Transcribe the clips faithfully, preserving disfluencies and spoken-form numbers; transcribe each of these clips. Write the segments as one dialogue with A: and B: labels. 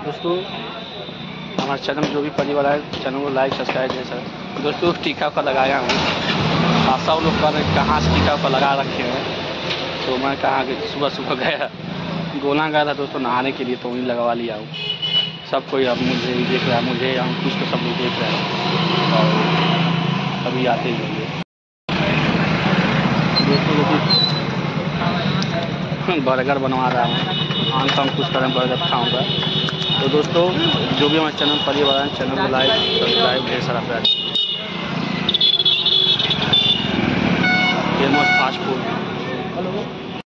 A: दोस्तों हमारे चैनल जो भी परिवार है चैनल को लाइक सब्सक्राइब है सर। दोस्तों टीका पर लगाया हूँ, आप सब लोग कह रहे कहाँ से टीका पर लगा रखे हैं, तो मैं कहा कि सुबह सुबह गया गोला गया था दोस्तों नहाने के लिए, तो वहीं लगवा लिया हूँ। सब कोई अब मुझे भी देख रहा है, मुझे हम कुछ तो सब लोग देख रहे हैं और अभी आते ही होंगे दोस्तों। लोग बर्गर बनवा रहा हूँ, आम शाम कुछ करें बर्गर खाऊँगा। तो दोस्तों जो भी हमारे चैनल परिवार है चैनल को लाइक सब्सक्राइब ढेर सारा प्यार। Famous fast food. Hello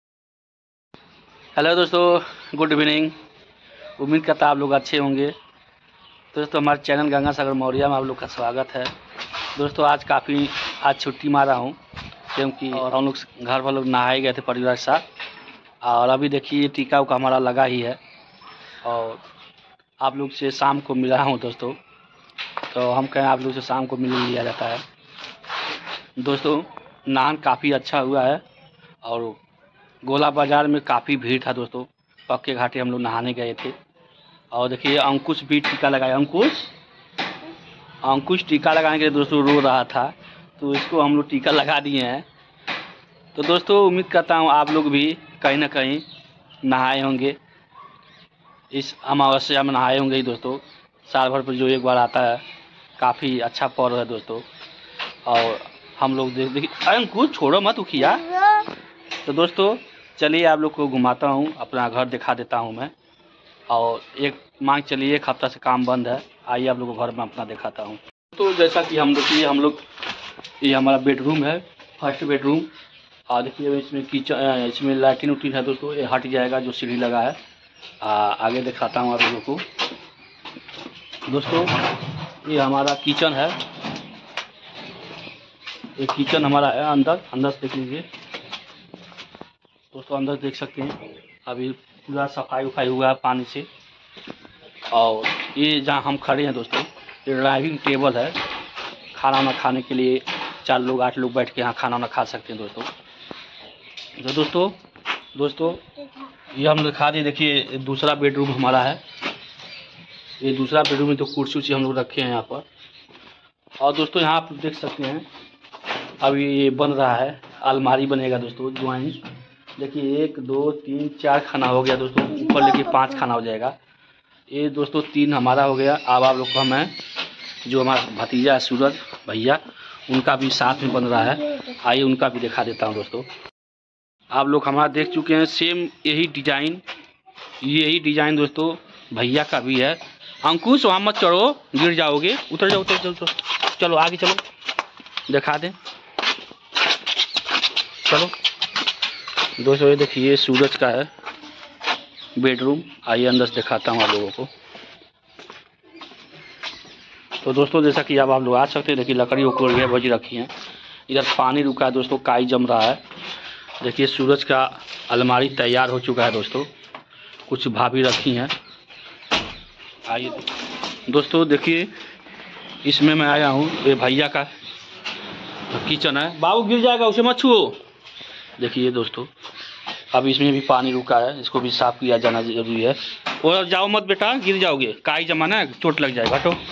A: hello दोस्तों, गुड इवनिंग। उम्मीद करता आप लोग अच्छे होंगे। दोस्तों हमारे चैनल गंगा सागर मौर्या में आप लोग का स्वागत है। दोस्तों आज काफ़ी आज छुट्टी मारा हूँ क्योंकि और हम लोग घर पर लोग नहाए गए थे परिवार के साथ, और अभी देखिए टीका उका हमारा लगा ही है और आप लोग से शाम को मिला हूँ दोस्तों। तो हम कहें आप लोग से शाम को मिल लिया जाता है दोस्तों। नान काफ़ी अच्छा हुआ है और गोला बाज़ार में काफ़ी भीड़ था दोस्तों। पक्के घाटे हम लोग नहाने गए थे और देखिए अंकुश भी टीका लगाया। अंकुश अंकुश टीका लगाने के लिए दोस्तों रो रहा था, तो इसको हम लोग टीका लगा दिए हैं। तो दोस्तों उम्मीद करता हूँ आप लोग भी कहीं ना कहीं नहाए होंगे, इस अमावस्या में नहाए होंगे ही दोस्तों। साल भर पर जो एक बार आता है, काफ़ी अच्छा पर्व है दोस्तों। और हम लोग देख देखिए अंकुश छोड़ो मत उखिया। तो दोस्तों चलिए आप लोग को घुमाता हूँ, अपना घर दिखा देता हूँ मैं। और एक मान चलिए एक हफ्ता से काम बंद है, आइए आप लोग को घर में अपना दिखाता हूँ। तो जैसा कि हम देखिए हम लोग ये हमारा बेडरूम है, फर्स्ट बेडरूम। और देखिए इसमें किचन, इसमें लैट्रिन उट्रिन है दोस्तों, ये हट जाएगा जो सीढ़ी लगा है। आ, आगे दिखाता हूँ आप लोगों को। दोस्तों ये हमारा किचन है, ये किचन हमारा है। अंदर अंदर से देख लीजिए दोस्तों, अंदर देख सकते हैं। अभी पूरा सफाई उफाई हुआ है पानी से। और ये जहाँ हम खड़े हैं दोस्तों, ये ड्राइविंग टेबल है, खाना वाना खाने के लिए चार लोग आठ लोग बैठ के यहाँ खाना वाना खा सकते हैं दोस्तों। तो दोस्तों दोस्तों ये हम दिखा दिए। देखिए दूसरा बेडरूम हमारा है, ये दूसरा बेडरूम में तो कुर्सी उर्सी हम लोग रखे हैं यहाँ पर। और दोस्तों यहाँ आप देख सकते हैं अभी ये बन रहा है, अलमारी बनेगा दोस्तों ज्वाइन। देखिए एक दो तीन चार खाना हो गया दोस्तों, ऊपर लेके पांच खाना हो जाएगा। ये दोस्तों तीन हमारा हो गया। अब आप लोग को मैं जो हमारा भतीजा है सूरज भैया, उनका भी साथ में बन रहा है, आइए उनका भी दिखा देता हूँ दोस्तों। आप लोग हमारा देख चुके हैं सेम यही डिजाइन, यही डिजाइन दोस्तों भैया का भी है। अंकुश वहाँ मत चढ़ो, गिर जाओगे, उतर जाओ उतर चलो चलो चलो आगे चलो, दिखा दें चलो। दोस्तों ये देखिए सूरज का है बेडरूम, आइए अंदर से दिखाता हूँ आप लोगों को। तो दोस्तों जैसा कि अब आप लोग आ सकते हैं, देखिए लकड़ी उकड़ी बजी रखी है। इधर पानी रुका है दोस्तों, काई जम रहा है। देखिए सूरज का अलमारी तैयार हो चुका है दोस्तों, कुछ भाभी रखी हैं। आइए दोस्तों देखिए इसमें मैं आया हूँ, ये भैया का किचन है। बाबू गिर जाएगा, उसे मत छुओ। देखिए दोस्तों अब इसमें भी पानी रुका है, इसको भी साफ किया जाना जरूरी है। और जाओ मत बेटा, गिर जाओगे, काई जमाना है, चोट लग जाएगा। हटो।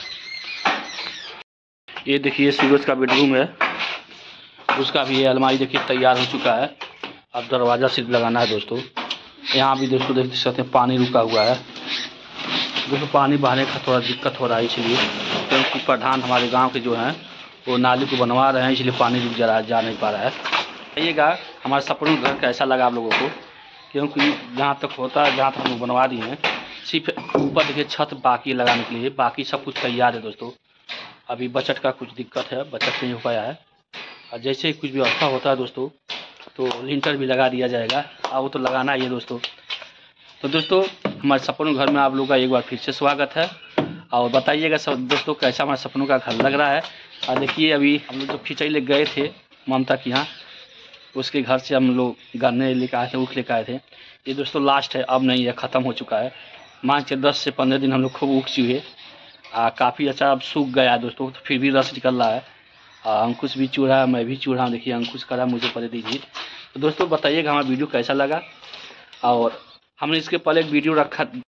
A: ये देखिए सूरज का बेडरूम है, उसका भी ये अलमारी देखिए तैयार हो चुका है। अब दरवाज़ा सीट लगाना है दोस्तों। यहाँ भी दोस्तों देख सकते हैं पानी रुका हुआ है दोस्तों। पानी बहाने का थोड़ा दिक्कत हो रहा है, इसलिए क्योंकि प्रधान हमारे गांव के जो हैं वो नाली को बनवा रहे हैं, इसलिए पानी रुक जा रहा है, जा नहीं पा रहा है। आइएगा हमारा सपनों घर कैसा लगा आप लोगों को, क्योंकि जहाँ तक होता है जहाँ तक हम लोग बनवा दिए हैं, सिर्फ ऊपर देखिए छत बाकी लगाने के लिए, बाकी सब कुछ तैयार है दोस्तों। अभी बजट का कुछ दिक्कत है, बजट नहीं हो पाया है। और जैसे ही कुछ व्यवस्था होता है दोस्तों तो लिंटर भी लगा दिया जाएगा, और वो तो लगाना ही है दोस्तों। तो दोस्तों हमारे सपनों घर में आप लोगों का एक बार फिर से स्वागत है, और बताइएगा सब दोस्तों कैसा हमारे सपनों का घर लग रहा है। और देखिए अभी हम लोग जो खिंचाई ले गए थे ममता के यहाँ, उसके घर से हम लोग गन्ने लेकर आए थे, ऊख लेकर आए थे। ये दोस्तों लास्ट है, अब नहीं है, ख़त्म हो चुका है। मान के दस से पंद्रह दिन हम लोग खूब ऊख चुहे, काफ़ी अच्छा अब सूख गया है दोस्तों, तो फिर भी रस निकल रहा है। आ, अंकुश भी चूड़ रहा है, मैं भी चूड़ रहा हूँ। देखिए अंकुश करा, मुझे पहले दीजिए। तो दोस्तों बताइएगा हमारा वीडियो कैसा लगा। और हमने इसके पहले एक वीडियो रखा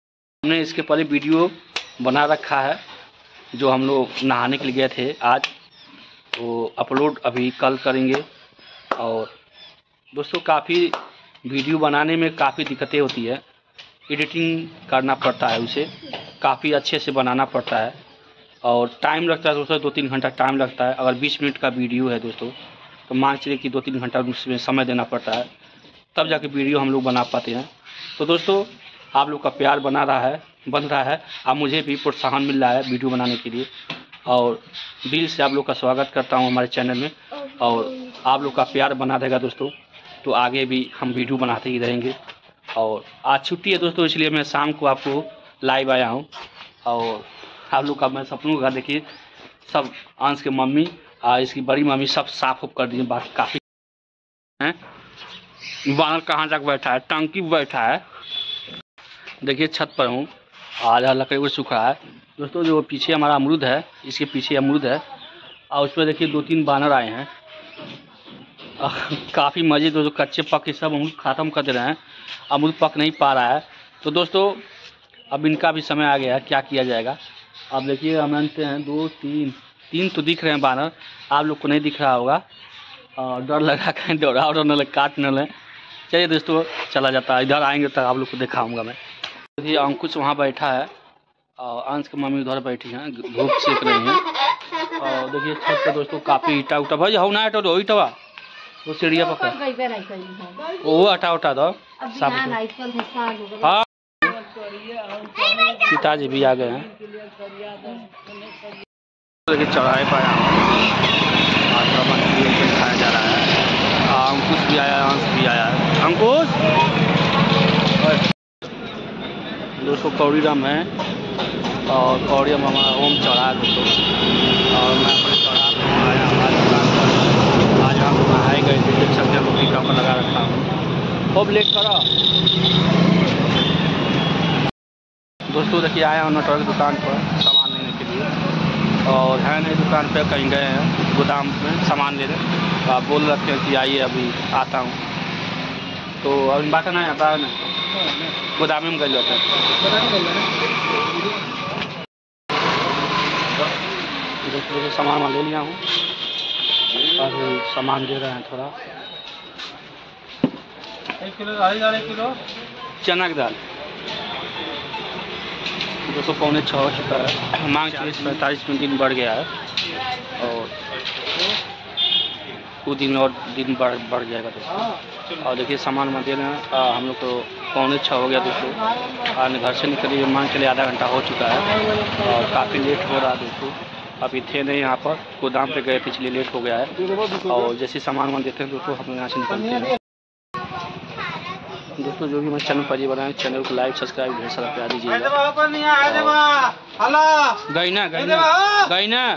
A: हमने इसके पहले वीडियो बना रखा है जो हम लोग नहाने के लिए गए थे आज, तो अपलोड अभी कल करेंगे। और दोस्तों काफ़ी वीडियो बनाने में काफ़ी दिक्कतें होती है, एडिटिंग करना पड़ता है, उसे काफ़ी अच्छे से बनाना पड़ता है और टाइम लगता है दोस्तों, दो तीन घंटा टाइम लगता है। अगर बीस मिनट का वीडियो है दोस्तों तो मान चलिए कि दो तीन घंटा उसमें समय देना पड़ता है, तब जाके वीडियो हम लोग बना पाते हैं। तो दोस्तों आप लोग का प्यार बना रहा है बन रहा है, अब मुझे भी प्रोत्साहन मिल रहा है वीडियो बनाने के लिए, और दिल से आप लोग का स्वागत करता हूं हमारे चैनल में। और आप लोग का प्यार बना रहेगा दोस्तों तो आगे भी हम वीडियो बनाते ही रहेंगे। और आज छुट्टी है दोस्तों, इसलिए मैं शाम को आपको लाइव आया हूँ। और आप लोग का मैं सपनों का देखिए, सब अंश के मम्मी और इसकी बड़ी मम्मी सब साफ उफ कर दी, बाकी काफ़ी हैं। बानर कहाँ तक बैठा है, टंकी बैठा है, देखिए छत पर हूँ, आधा लकड़ी को सूख रहा है दोस्तों। जो पीछे हमारा अमरूद है, इसके पीछे अमरूद है और उस पर देखिए दो तीन बानर आए हैं। काफ़ी मजे दोस्तों, कच्चे पक्के सब अमरूद ख़त्म कर दे रहे हैं, अमरूद पक नहीं पा रहा है। तो दोस्तों अब इनका भी समय आ गया है, क्या किया जाएगा। अब देखिए हम जानते हैं दो तीन तीन तो दिख रहे हैं बानर, आप लोग को नहीं दिख रहा होगा और डर लगा कहीं दौड़ा और न काट न लें। चलिए दोस्तों चला जाता है, इधर आएंगे तब आप लोग को दिखाऊंगा मैं। देखिए अंकुश वहाँ बैठा है और अंश की मम्मी उधर बैठी हैं, धूप सेक रही हैं। और देखिए छत पे दोस्तों काफ़ी ईटा उटा भाई हो ना, दो ईटवा वो सीढ़िया पकड़ वो हटा उठा दो सब। हाँ पिताजी भी आ गए हैं। देखिए चौराहे पर आया हूँ, खाया जा रहा है। अंकुश भी आया है, अंश भी आया है। अंकुश दोस्तों कौड़ी राम है और कौड़ी मामा ओम चौराहा दोस्तों, और मैं अपने चौराहा पर आया हूँ आज दुकान पर। आज हम नहाए गए थे, देख सकते हैं रोटी कम लगा रखा हूँ, खूब लेट करो दोस्तों। देखिए आया हूँ नटवर की दुकान पर सामान लेने के लिए, और है नहीं दुकान पे, कहीं गए हैं गोदाम में सामान लेने। तो आप बोल रखे हैं कि आइए अभी आता हूँ, तो अभी बात नहीं आता है ना, गोदाम में गए जाते हैं। दोस्तों सामान मैं ले लिया हूँ और सामान दे रहे हैं थोड़ा। एक किलो दाल, एक किलो चना की दाल दोस्तों पौने छः हो चुका है, मांग चालीस पैंतालीस में दिन बढ़ गया है और कुछ दिन में और दिन बढ़ बढ़ जाएगा दोस्तों। और देखिए सामान में दे रहे हैं, हम लोग को पौने छः हो गया दोस्तों, और घर से निकलिए मान चलिए आधा घंटा हो चुका है और काफ़ी लेट हो रहा है दोस्तों। अभी थे नहीं यहाँ पर, गोदाम पे गए थे इसलिए लेट हो गया है। और जैसे सामान वामान देते हैं दोस्तों हम लोग यहाँ से निकलते हैं दोस्तों। जो भी हमारे चैनल पर बनाए चैनल को लाइक सब्सक्राइब ढेर सारा प्यार दीजिएगा। गई ना गई ना गई ना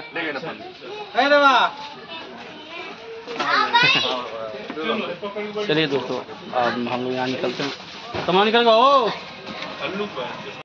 A: चलिए दोस्तों अब हम लोग यहाँ निकलते हैं, सामान निकल गया।